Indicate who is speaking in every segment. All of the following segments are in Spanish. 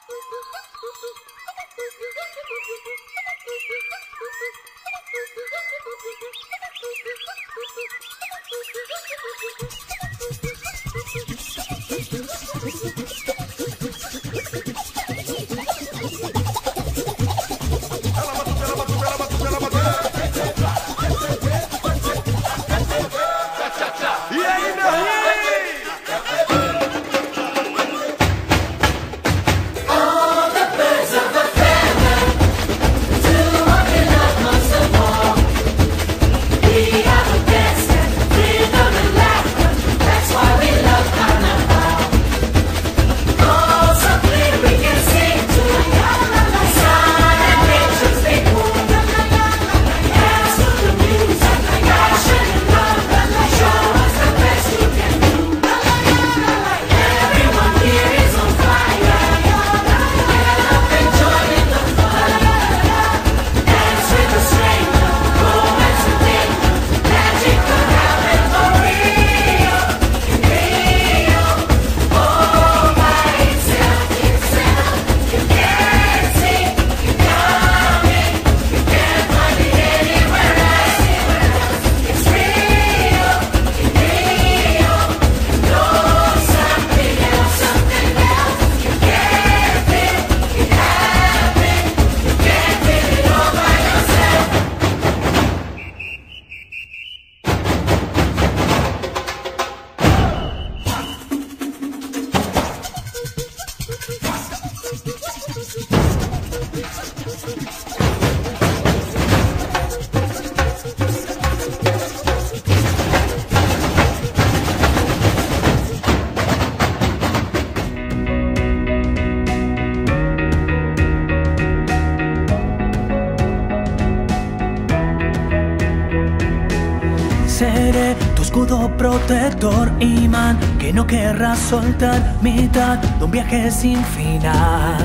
Speaker 1: Seré tu escudo protector, imán que no querrás soltar, mitad de un viaje sin final.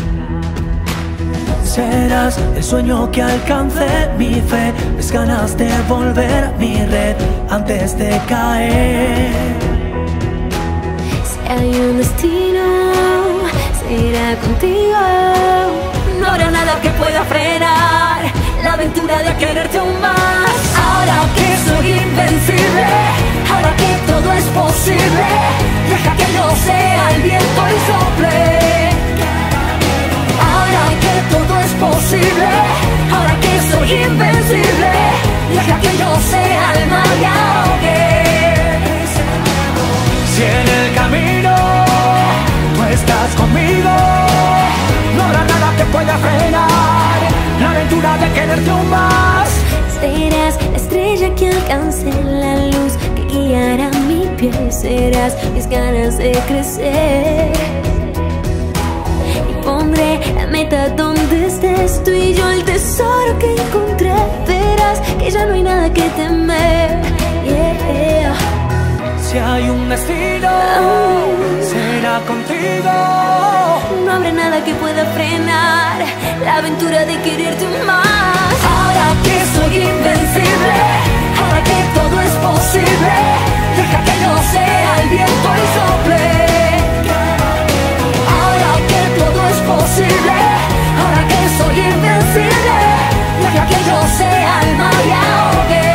Speaker 1: Serás el sueño que alcance mi fe, mis ganas de volver a mi red antes de caer.
Speaker 2: Si hay un destino, será contigo. No habrá nada que pueda frenar la aventura de quererte aún más. Ahora que soy invencible, ahora que todo es posible, deja que yo sea el viento y sople. Ahora que todo es posible, ahora que soy invencible, deja que yo sea el mar y ahogue.
Speaker 1: Si en el camino tú estás conmigo, no habrá nada que pueda frenar la aventura de quererte aún más.
Speaker 2: Serás la estrella que alcance la luz que guiará mi pie. Serás mis ganas de crecer. Y pondré la meta donde estés, tú y yo el tesoro que encontré. Verás que ya no hay nada que temer. Yeah.
Speaker 1: Si hay un destino, será contigo.
Speaker 2: No habrá nada que pueda frenar la aventura de quererte más. Ahora que soy invencible, ahora que todo es posible, deja que yo sea el viento y sople. Ahora que todo es posible, ahora que soy invencible, deja que yo sea el mar y ahogue.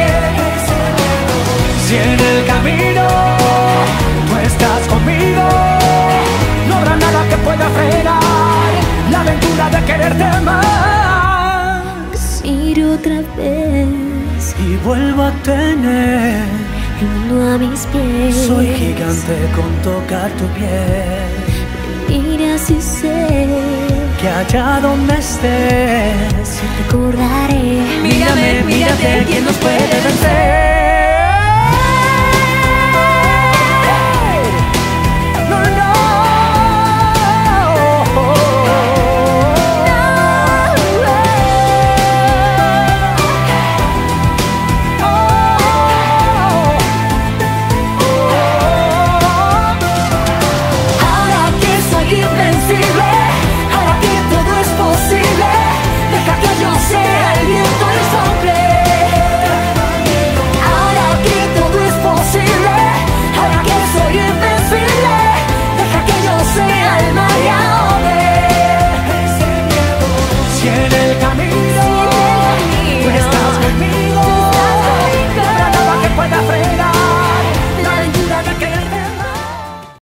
Speaker 1: Si en el camino tú estás conmigo, no habrá nada que pueda frenar la aventura de quererte más.
Speaker 2: Ir otra vez
Speaker 1: Y vuelvo a tener
Speaker 2: el mundo a mis pies.
Speaker 1: Soy gigante con tocar tu piel.
Speaker 2: Mira si sé
Speaker 1: que allá donde estés
Speaker 2: recordaré.
Speaker 1: mírame, mírate, ¿quién nos puede vencer?